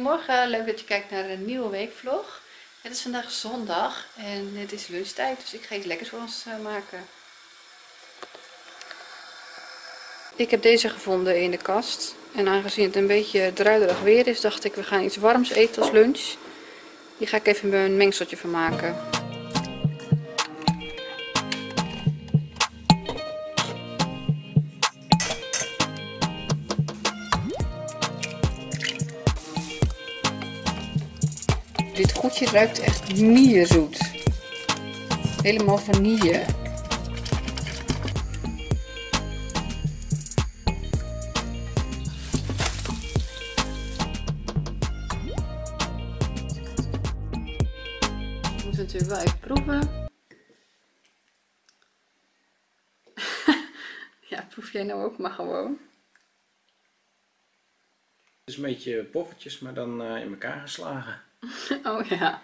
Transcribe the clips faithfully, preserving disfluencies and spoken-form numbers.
Goedemorgen, leuk dat je kijkt naar een nieuwe weekvlog. Het is vandaag zondag en het is lunchtijd, dus ik ga iets lekkers voor ons maken. Ik heb deze gevonden in de kast en aangezien het een beetje druilerig weer is, dacht ik we gaan iets warms eten als lunch. Hier ga ik even een mengseltje van maken. Dit goedje ruikt echt mierzoet. Helemaal vanille. Ik moet het natuurlijk wel even proeven. Ja, proef jij nou ook maar gewoon. Het is een beetje poffertjes, maar dan uh, in elkaar geslagen. Oh ja.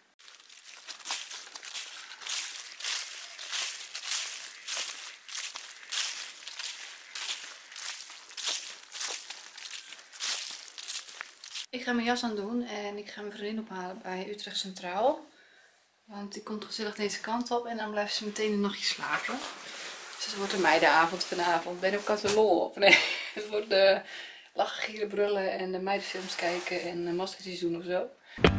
Ik ga mijn jas aan doen en ik ga mijn vriendin ophalen bij Utrecht Centraal. Want die komt gezellig deze kant op en dan blijft ze meteen een nachtje slapen. Dus het wordt een meidenavond vanavond. Ben ik altijd lol op. Nee, het wordt uh, lachen, gieren, brullen en de meidenfilms kijken en uh, maskertjes doen of zo.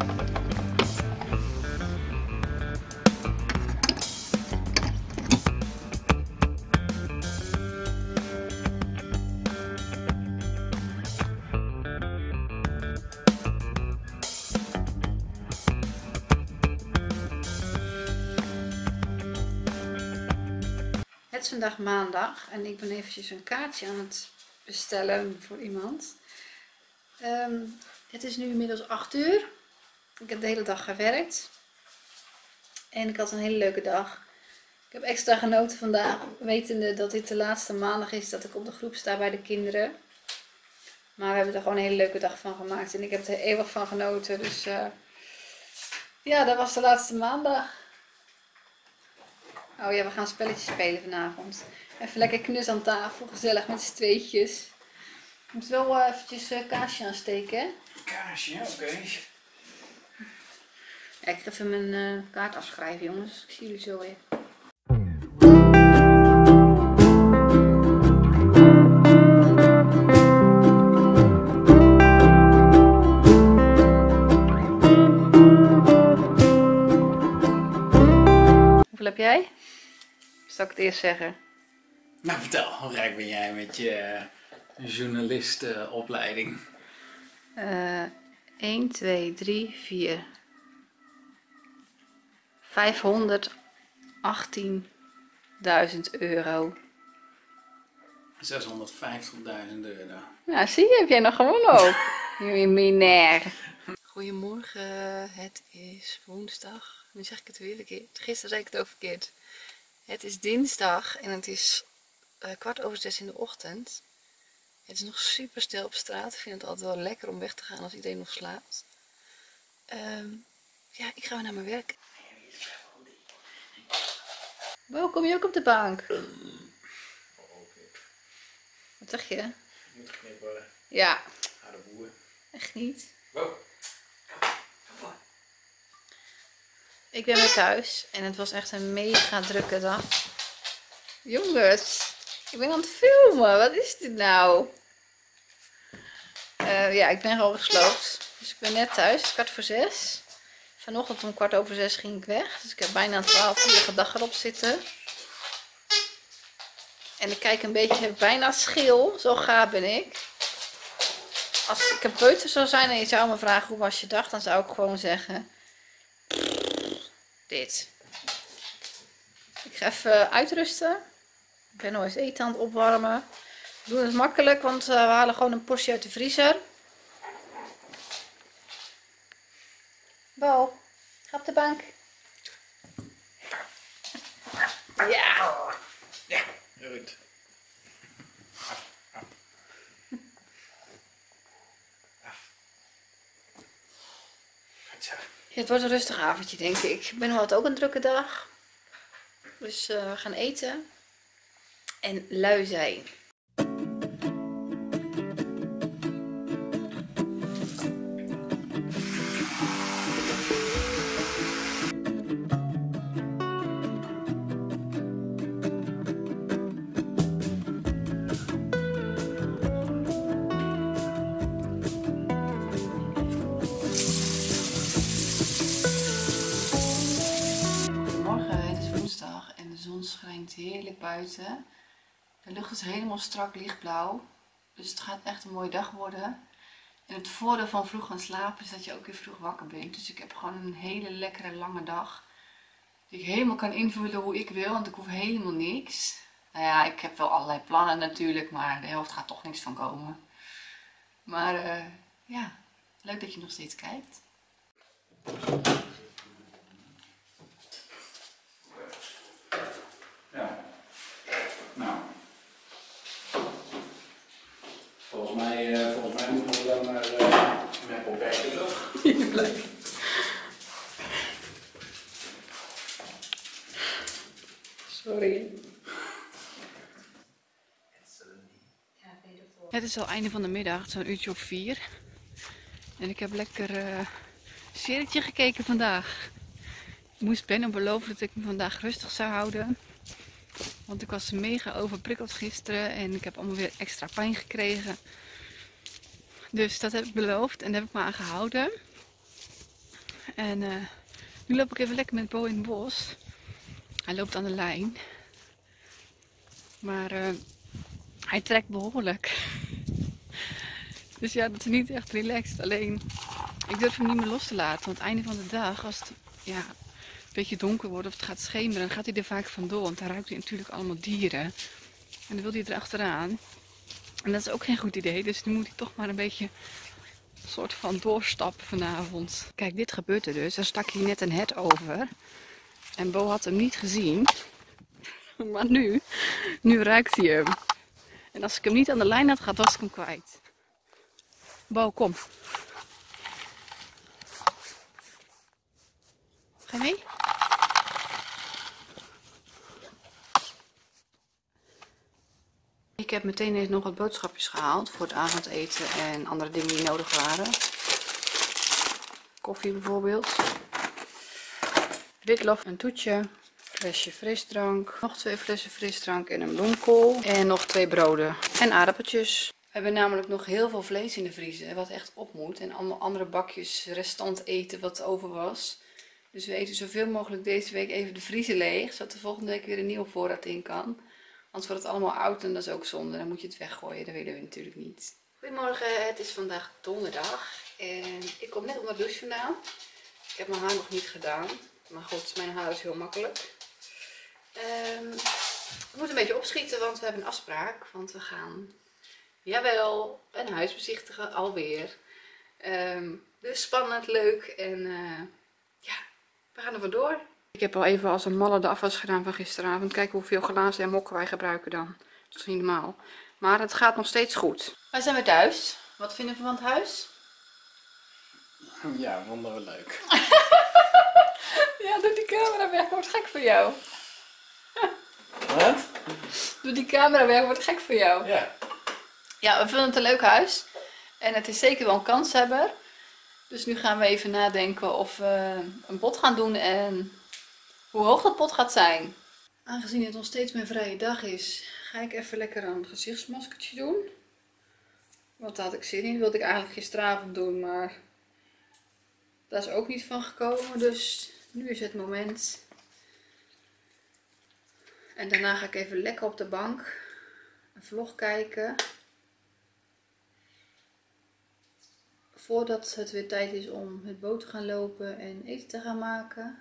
Het is vandaag maandag en ik ben eventjes een kaartje aan het bestellen voor iemand. Um, het is nu inmiddels acht uur. Ik heb de hele dag gewerkt. En ik had een hele leuke dag. Ik heb extra genoten vandaag, wetende dat dit de laatste maandag is dat ik op de groep sta bij de kinderen. Maar we hebben er gewoon een hele leuke dag van gemaakt en ik heb er eeuwig van genoten. Dus uh, ja, dat was de laatste maandag. Oh ja, we gaan spelletjes spelen vanavond. Even lekker knus aan tafel, gezellig met z'n tweetjes. Ik moet wel uh, eventjes uh, kaarsje aansteken, hè? Kaarsje, oké. Okay. Ja, ik ga even mijn uh, kaart afschrijven, jongens. Ik zie jullie zo weer. Hoeveel heb jij? Zal ik het eerst zeggen? Nou vertel, hoe rijk ben jij met je uh, journalistenopleiding? Uh, één, twee, drie, vier. vijfhonderdachttienduizend euro. zeshonderdvijftigduizend euro. Ja, zie je, heb jij nog gewonnen ook. Jullie minair. Goedemorgen, het is woensdag. Nu zeg ik het weer verkeerd. Gisteren zei ik het ook verkeerd. Het is dinsdag en het is uh, kwart over zes in de ochtend. Het is nog super stil op straat. Ik vind het altijd wel lekker om weg te gaan als iedereen nog slaapt. Um, ja, ik ga weer naar mijn werk. Wow, kom je ook op de bank? Wat zeg je? Moet geknipt worden. Ja. Harde boer. Echt niet. Wow. Ik ben weer thuis en het was echt een mega drukke dag. Jongens, ik ben aan het filmen. Wat is dit nou? Uh, ja, ik ben gewoon gesloopt. Dus ik ben net thuis, kwart voor zes. Vanochtend om kwart over zes ging ik weg. Dus ik heb bijna twaalf uur dag erop zitten. En ik kijk een beetje bijna schil. Zo gaar ben ik. Als ik een peuter zou zijn en je zou me vragen hoe was je dag, dan zou ik gewoon zeggen... Dit. Ik ga even uitrusten. Ik ben nog eens eten aan het opwarmen. We doen het makkelijk, want uh, we halen gewoon een portie uit de vriezer. Bo, ga op de bank. Ja. Ja, goed. Af, af. Af. Ja, het wordt een rustig avondje, denk ik. Ik ben wat ook een drukke dag. Dus uh, we gaan eten. En lui zijn. heerlijk buiten. De lucht is helemaal strak lichtblauw. Dus het gaat echt een mooie dag worden. En het voordeel van vroeg gaan slapen is dat je ook weer vroeg wakker bent. Dus ik heb gewoon een hele lekkere lange dag. Die ik helemaal kan invullen hoe ik wil, want ik hoef helemaal niks. Nou ja, ik heb wel allerlei plannen natuurlijk, maar de helft gaat toch niks van komen. Maar uh, ja, leuk dat je nog steeds kijkt. Ja, nou. Volgens mij, uh, volgens mij moeten we dan maar uh, met beperkte terug. Leuk. Sorry. Het is al einde van de middag, zo'n uurtje of vier. En ik heb lekker uh, een serietje gekeken vandaag. Ik moest Ben beloven dat ik me vandaag rustig zou houden. Want ik was mega overprikkeld gisteren en ik heb allemaal weer extra pijn gekregen. Dus dat heb ik beloofd en daar heb ik me aan gehouden. En uh, nu loop ik even lekker met Bo in het bos. Hij loopt aan de lijn. Maar uh, hij trekt behoorlijk. Dus ja, dat is niet echt relaxed. Alleen, ik durf hem niet meer los te laten. Want het einde van de dag, als het ja, een beetje donker wordt of het gaat schemeren, dan gaat hij er vaak vandoor. Want dan ruikt hij natuurlijk allemaal dieren. En dan wil hij erachteraan. En dat is ook geen goed idee. Dus nu moet hij toch maar een beetje een soort van doorstappen vanavond. Kijk, dit gebeurt er dus. Er stak hier net een hert over. En Bo had hem niet gezien. Maar nu, nu ruikt hij hem. En als ik hem niet aan de lijn had gehad, was ik hem kwijt. Bo, kom. Ga je mee? Ik heb meteen eens nog wat boodschapjes gehaald voor het avondeten en andere dingen die nodig waren. Koffie bijvoorbeeld. Witlof, een toetje. Flesje frisdrank. Nog twee flessen frisdrank en een bloemkool. En nog twee broden. En aardappeltjes. We hebben namelijk nog heel veel vlees in de vriezer. Wat echt op moet. En allemaal andere bakjes restant eten wat over was. Dus we eten zoveel mogelijk deze week even de vriezer leeg. Zodat er volgende week weer een nieuwe voorraad in kan. Anders wordt het allemaal oud en dat is ook zonde. Dan moet je het weggooien. Dat willen we natuurlijk niet. Goedemorgen. Het is vandaag donderdag. En ik kom net onder de douche vandaan. Ik heb mijn haar nog niet gedaan. Maar goed, mijn haar is heel makkelijk. Um, we moeten een beetje opschieten, want we hebben een afspraak. Want we gaan, jawel, een huis bezichtigen alweer. Um, dus spannend, leuk en uh, ja, we gaan er vandoor. Ik heb al even als een malle de afwas gedaan van gisteravond. Kijk hoeveel glazen en mokken wij gebruiken dan. Dat is niet normaal. Maar het gaat nog steeds goed. Wij zijn weer thuis. Wat vinden we van het huis? Ja, vonden we leuk. Ja, doe die camera weg, wordt gek voor jou. Wat? Doe die camera weg, wordt gek voor jou. Ja. Ja, we vinden het een leuk huis. En het is zeker wel een kanshebber. Dus nu gaan we even nadenken of we een bod gaan doen en hoe hoog dat bod gaat zijn. Aangezien het nog steeds mijn vrije dag is, ga ik even lekker een gezichtsmaskertje doen. Want daar had ik zin in. Dat wilde ik eigenlijk gisteravond doen, maar daar is ook niet van gekomen. Dus nu is het moment. En daarna ga ik even lekker op de bank een vlog kijken. Voordat het weer tijd is om met Bo te gaan lopen en eten te gaan maken.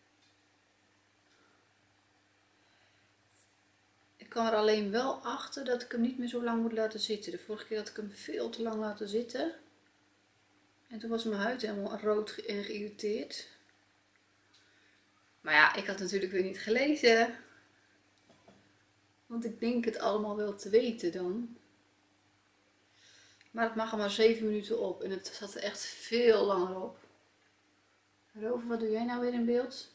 Ik kwam er alleen wel achter dat ik hem niet meer zo lang moet laten zitten. De vorige keer had ik hem veel te lang laten zitten. En toen was mijn huid helemaal rood en geïrriteerd. Maar ja, ik had natuurlijk weer niet gelezen. Want ik denk het allemaal wel te weten dan. Maar het mag er maar zeven minuten op. En het zat er echt veel langer op. Rover, wat doe jij nou weer in beeld?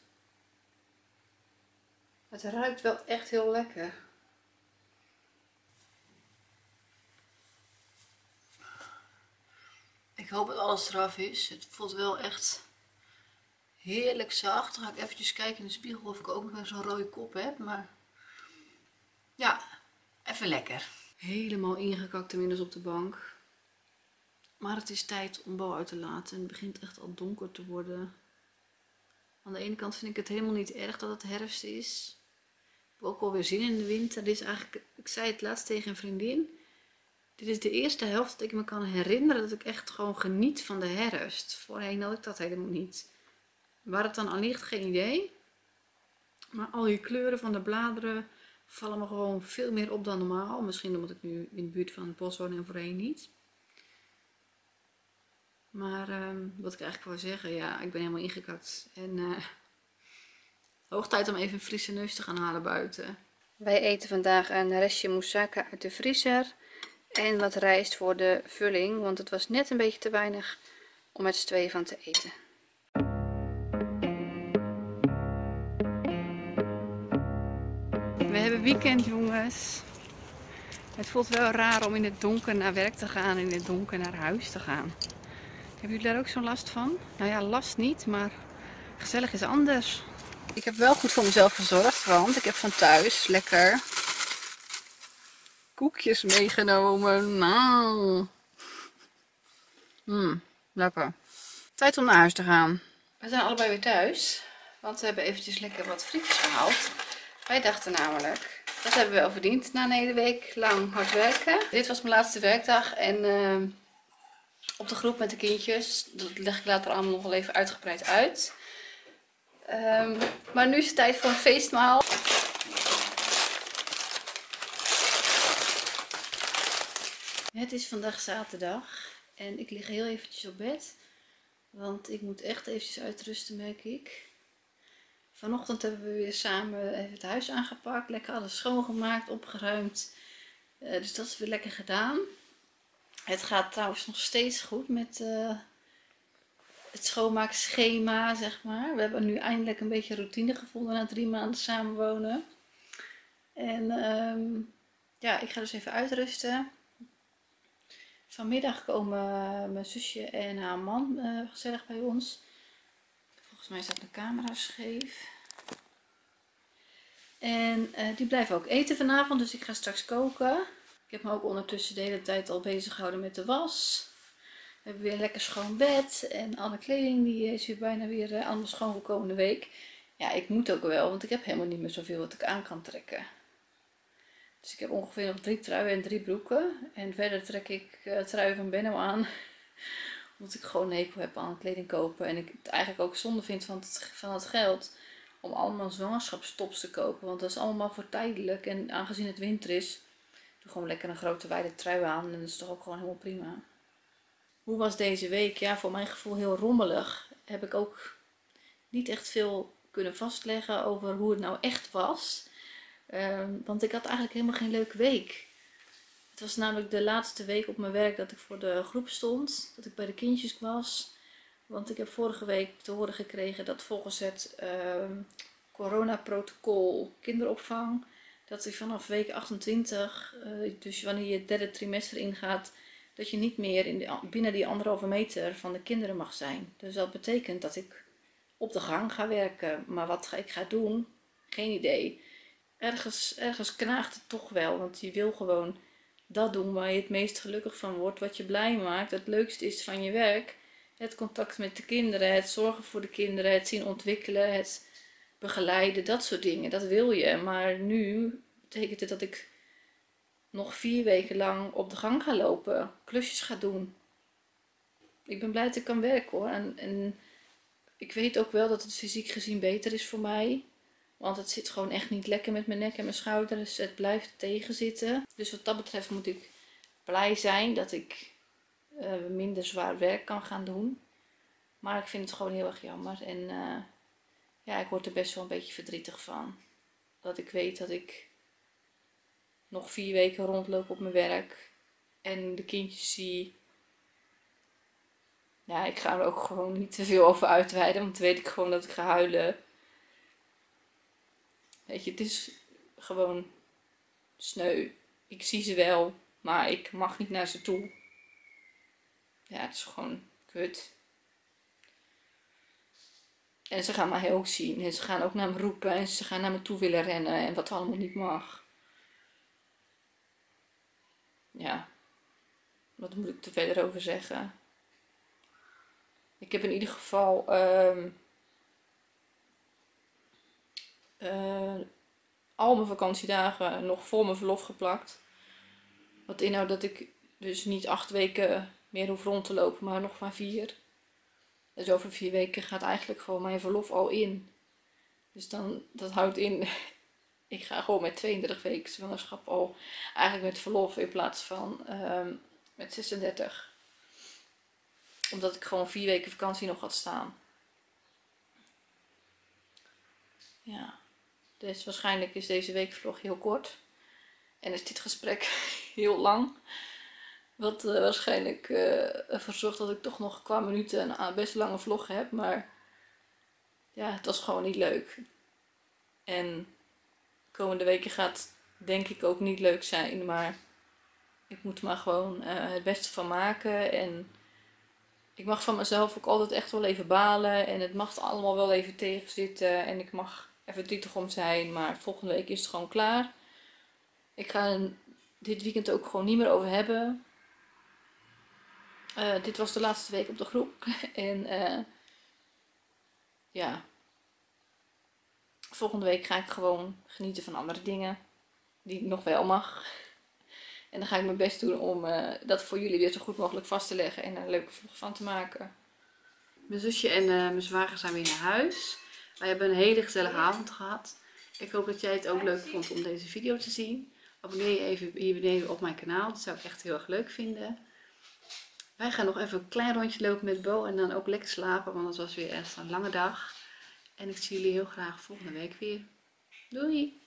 Het ruikt wel echt heel lekker. Ik hoop dat alles eraf is. Het voelt wel echt heerlijk zacht. Dan ga ik eventjes kijken in de spiegel of ik ook nog zo'n rode kop heb. Maar ja, even lekker. Helemaal ingekakt inmiddels op de bank. Maar het is tijd om Bo uit te laten. En het begint echt al donker te worden. Aan de ene kant vind ik het helemaal niet erg dat het herfst is. heb ook alweer zin in de winter. Dit is eigenlijk, ik zei het laatst tegen een vriendin. Dit is de eerste helft dat ik me kan herinneren dat ik echt gewoon geniet van de herfst. Voorheen had ik dat helemaal niet. Waar het dan aan ligt, geen idee. Maar al die kleuren van de bladeren vallen me gewoon veel meer op dan normaal. Misschien omdat ik nu in de buurt van het bos woon en voorheen niet. Maar um, wat ik eigenlijk wou zeggen, ja, ik ben helemaal ingekakt. En uh, hoog tijd om even een frisse neus te gaan halen buiten. Wij eten vandaag een restje moussaka uit de vriezer. En wat rijst voor de vulling, want het was net een beetje te weinig om met z'n tweeën van te eten. We hebben weekend, jongens. Het voelt wel raar om in het donker naar werk te gaan en in het donker naar huis te gaan. Hebben jullie daar ook zo'n last van? Nou ja, last niet, maar gezellig is anders. Ik heb wel goed voor mezelf gezorgd, want ik heb van thuis lekker koekjes meegenomen. Nou. Mm, lekker. Tijd om naar huis te gaan. We zijn allebei weer thuis, want we hebben eventjes lekker wat frietjes gehaald. Wij dachten namelijk, dat hebben we wel verdiend na een hele week lang hard werken. Dit was mijn laatste werkdag en uh, op de groep met de kindjes, dat leg ik later allemaal nog wel even uitgebreid uit. Um, maar nu is het tijd voor een feestmaal. Het is vandaag zaterdag en ik lig heel eventjes op bed, want ik moet echt eventjes uitrusten, merk ik. Vanochtend hebben we weer samen even het huis aangepakt, lekker alles schoongemaakt, opgeruimd. Uh, dus dat is weer lekker gedaan. Het gaat trouwens nog steeds goed met uh, het schoonmaakschema, zeg maar. We hebben nu eindelijk een beetje routine gevonden na drie maanden samenwonen. En um, ja, ik ga dus even uitrusten. Vanmiddag komen mijn zusje en haar man uh, gezellig bij ons. Volgens mij staat de camera scheef. En uh, die blijven ook eten vanavond, dus ik ga straks koken. Ik heb me ook ondertussen de hele tijd al bezig gehouden met de was. We hebben weer een lekker schoon bed en alle kleding die is weer bijna weer uh, allemaal schoon voor komende week. Ja, ik moet ook wel, want ik heb helemaal niet meer zoveel wat ik aan kan trekken. Dus ik heb ongeveer nog drie truien en drie broeken. En verder trek ik uh, truien van Benno aan. Omdat ik gewoon een hekel heb aan kleding kopen. En ik het eigenlijk ook zonde vind van het, van het geld om allemaal zwangerschapstops te kopen. Want dat is allemaal voor tijdelijk. En aangezien het winter is, doe gewoon lekker een grote wijde trui aan. En dat is toch ook gewoon helemaal prima. Hoe was deze week? Ja, voor mijn gevoel heel rommelig. Heb ik ook niet echt veel kunnen vastleggen over hoe het nou echt was. Um, want ik had eigenlijk helemaal geen leuke week. Het was namelijk de laatste week op mijn werk dat ik voor de groep stond. Dat ik bij de kindjes was. Want ik heb vorige week te horen gekregen dat volgens het uh, coronaprotocol kinderopvang, dat je vanaf week achtentwintig, uh, dus wanneer je het derde trimester ingaat, dat je niet meer in de, binnen die anderhalve meter van de kinderen mag zijn. Dus dat betekent dat ik op de gang ga werken. Maar wat ik ga doen, geen idee. Ergens, ergens knaagt het toch wel, want je wil gewoon dat doen waar je het meest gelukkig van wordt, wat je blij maakt. Het leukste is van je werk, het contact met de kinderen, het zorgen voor de kinderen, het zien ontwikkelen, het begeleiden, dat soort dingen. Dat wil je, maar nu betekent het dat ik nog vier weken lang op de gang ga lopen, klusjes ga doen. Ik ben blij dat ik kan werken hoor. En, en ik weet ook wel dat het fysiek gezien beter is voor mij. Want het zit gewoon echt niet lekker met mijn nek en mijn schouders. Het blijft tegenzitten. Dus wat dat betreft moet ik blij zijn dat ik uh, minder zwaar werk kan gaan doen. Maar ik vind het gewoon heel erg jammer. En uh, ja, ik word er best wel een beetje verdrietig van. Dat ik weet dat ik nog vier weken rondloop op mijn werk. En de kindjes zie. Ja, ik ga er ook gewoon niet te veel over uitweiden. Want dan weet ik gewoon dat ik ga huilen. Weet je, het is gewoon sneu. Ik zie ze wel, maar ik mag niet naar ze toe. Ja, het is gewoon kut. En ze gaan mij ook zien. En ze gaan ook naar me roepen. En ze gaan naar me toe willen rennen. En wat allemaal niet mag. Ja. Wat moet ik er verder over zeggen? Ik heb in ieder geval... Um, uh, al mijn vakantiedagen nog voor mijn verlof geplakt. Wat inhoudt dat ik dus niet acht weken meer hoef rond te lopen, maar nog maar vier. Dus over vier weken gaat eigenlijk gewoon mijn verlof al in. Dus dan, dat houdt in, ik ga gewoon met tweeëndertig weken zwangerschap al eigenlijk met verlof in plaats van um, met zesendertig. Omdat ik gewoon vier weken vakantie nog had staan. Ja, dus waarschijnlijk is deze weekvlog heel kort. En is dit gesprek heel lang. Wat uh, waarschijnlijk uh, ervoor zorgt dat ik toch nog qua minuten een best lange vlog heb. Maar ja, het was gewoon niet leuk. En de komende weken gaat denk ik ook niet leuk zijn. Maar ik moet er maar gewoon uh, het beste van maken. En ik mag van mezelf ook altijd echt wel even balen. En het mag allemaal wel even tegenzitten. En ik mag er verdrietig om zijn. Maar volgende week is het gewoon klaar. Ik ga er dit weekend ook gewoon niet meer over hebben. Uh, dit was de laatste week op de groep. en uh, ja. Volgende week ga ik gewoon genieten van andere dingen. Die ik nog wel mag. En dan ga ik mijn best doen om uh, dat voor jullie weer zo goed mogelijk vast te leggen. En er een leuke vlog van te maken. Mijn zusje en uh, mijn zwager zijn weer naar huis. Wij hebben een hele gezellige avond gehad. Ik hoop dat jij het ook leuk vond om deze video te zien. Abonneer je even hier beneden op mijn kanaal. Dat zou ik echt heel erg leuk vinden. Wij gaan nog even een klein rondje lopen met Bo en dan ook lekker slapen. Want het was weer echt een lange dag. En ik zie jullie heel graag volgende week weer. Doei!